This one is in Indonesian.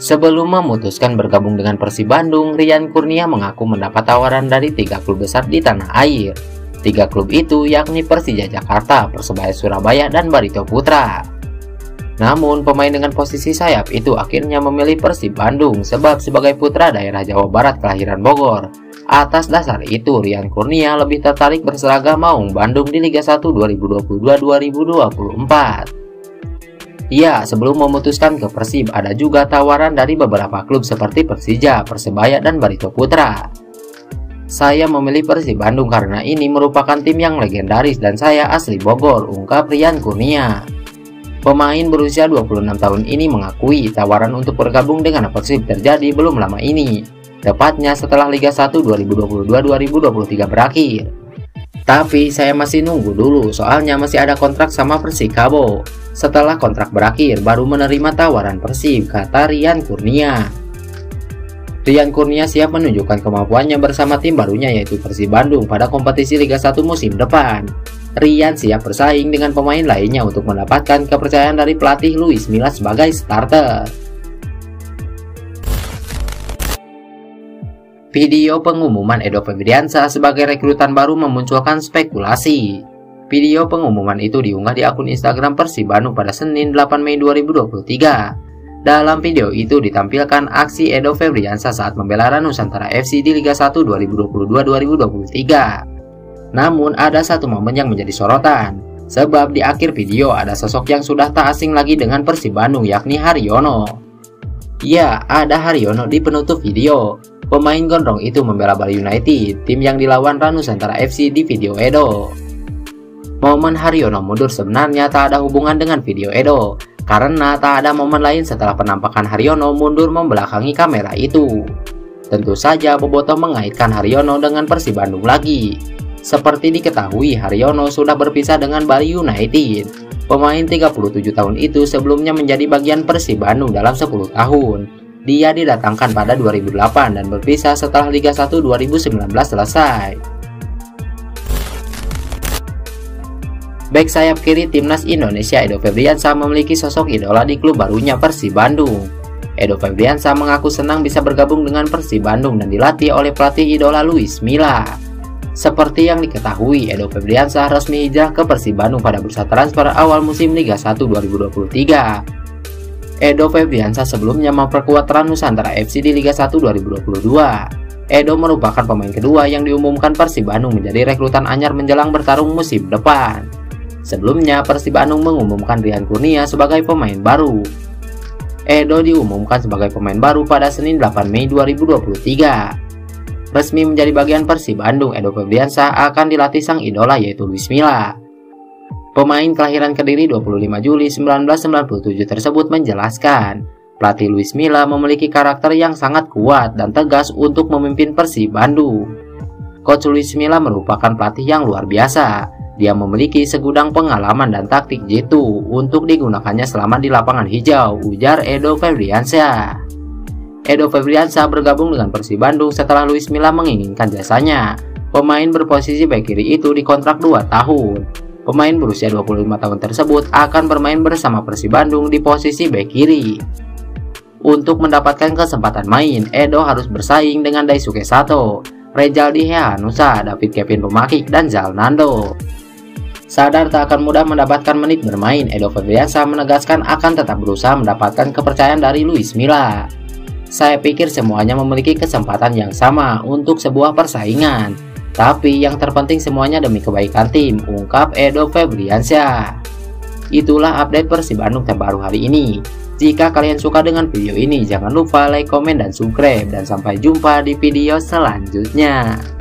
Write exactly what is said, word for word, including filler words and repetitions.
Sebelum memutuskan bergabung dengan Persib Bandung, Rian Kurnia mengaku mendapat tawaran dari tiga klub besar di tanah air. Tiga klub itu yakni Persija Jakarta, Persebaya Surabaya, dan Barito Putra. Namun, pemain dengan posisi sayap itu akhirnya memilih Persib Bandung sebab sebagai putra daerah Jawa Barat kelahiran Bogor. Atas dasar itu, Rian Kurnia lebih tertarik berseragam Maung Bandung di Liga satu dua ribu dua puluh dua dua ribu dua puluh empat. Ya, sebelum memutuskan ke Persib, ada juga tawaran dari beberapa klub seperti Persija, Persebaya, dan Barito Putra. Saya memilih Persib Bandung karena ini merupakan tim yang legendaris dan saya asli Bogor, ungkap Rian Kurnia. Pemain berusia dua puluh enam tahun ini mengakui tawaran untuk bergabung dengan Persib terjadi belum lama ini, tepatnya setelah Liga satu dua ribu dua puluh dua dua ribu dua puluh tiga berakhir. Tapi saya masih nunggu dulu, soalnya masih ada kontrak sama Persikabo. Setelah kontrak berakhir, baru menerima tawaran Persib, kata Rian Kurnia. Rian Kurnia siap menunjukkan kemampuannya bersama tim barunya yaitu Persib Bandung pada kompetisi Liga satu musim depan. Rian siap bersaing dengan pemain lainnya untuk mendapatkan kepercayaan dari pelatih Luis Milla sebagai starter. Video pengumuman Edo Febriansyah sebagai rekrutan baru memunculkan spekulasi. Video pengumuman itu diunggah di akun Instagram Persib Bandung pada Senin delapan Mei dua ribu dua puluh tiga. Dalam video itu ditampilkan aksi Edo Febriansyah saat membela Nusantara F C di Liga satu dua ribu dua puluh dua dua ribu dua puluh tiga. Namun ada satu momen yang menjadi sorotan, sebab di akhir video ada sosok yang sudah tak asing lagi dengan Persib Bandung yakni Haryono. Ya, ada Haryono di penutup video. Pemain gondrong itu membela Bali United, tim yang dilawan Nusantara F C di video Edo. Momen Haryono mundur sebenarnya tak ada hubungan dengan video Edo, karena tak ada momen lain setelah penampakan Haryono mundur membelakangi kamera itu. Tentu saja bobotoh mengaitkan Haryono dengan Persib Bandung lagi. Seperti diketahui, Haryono sudah berpisah dengan Bali United. Pemain tiga puluh tujuh tahun itu sebelumnya menjadi bagian Persib Bandung dalam sepuluh tahun. Dia didatangkan pada dua ribu delapan dan berpisah setelah Liga satu dua ribu sembilan belas selesai. Bek sayap kiri timnas Indonesia Edo Febriansyah memiliki sosok idola di klub barunya Persib Bandung. Edo Febriansyah mengaku senang bisa bergabung dengan Persib Bandung dan dilatih oleh pelatih idola Luis Milla. Seperti yang diketahui, Edo Febriansyah resmi hijrah ke Persib Bandung pada bursa transfer awal musim Liga satu dua ribu dua puluh tiga. Edo Febriansyah sebelumnya memperkuat Nusantara F C di Liga satu dua ribu dua puluh dua. Edo merupakan pemain kedua yang diumumkan Persib Bandung menjadi rekrutan anyar menjelang bertarung musim depan. Sebelumnya, Persib Bandung mengumumkan Rian Kurnia sebagai pemain baru. Edo diumumkan sebagai pemain baru pada Senin delapan Mei dua ribu dua puluh tiga. Resmi menjadi bagian Persib Bandung, Edo Febriansyah akan dilatih sang idola yaitu Luis Milla. Pemain kelahiran Kediri dua puluh lima Juli seribu sembilan ratus sembilan puluh tujuh tersebut menjelaskan, pelatih Luis Milla memiliki karakter yang sangat kuat dan tegas untuk memimpin Persib Bandung. Coach Luis Milla merupakan pelatih yang luar biasa. Dia memiliki segudang pengalaman dan taktik jitu untuk digunakannya selama di lapangan hijau, ujar Edo Febriansyah. Edo Febriansyah bergabung dengan Persib Bandung setelah Luis Milla menginginkan jasanya. Pemain berposisi bek kiri itu dikontrak dua tahun. Pemain berusia dua puluh lima tahun tersebut akan bermain bersama Persib Bandung di posisi bek kiri. Untuk mendapatkan kesempatan main, Edo harus bersaing dengan Daisuke Sato, Rezaldi Hehanusa, David Kevin Pemakik, dan Zalnando. Sadar tak akan mudah mendapatkan menit bermain, Edo Febriansyah menegaskan akan tetap berusaha mendapatkan kepercayaan dari Luis Milla. Saya pikir semuanya memiliki kesempatan yang sama untuk sebuah persaingan. Tapi yang terpenting semuanya demi kebaikan tim, ungkap Edo Febriansyah. Itulah update Persib Bandung terbaru hari ini. Jika kalian suka dengan video ini, jangan lupa like, komen, dan subscribe. Dan sampai jumpa di video selanjutnya.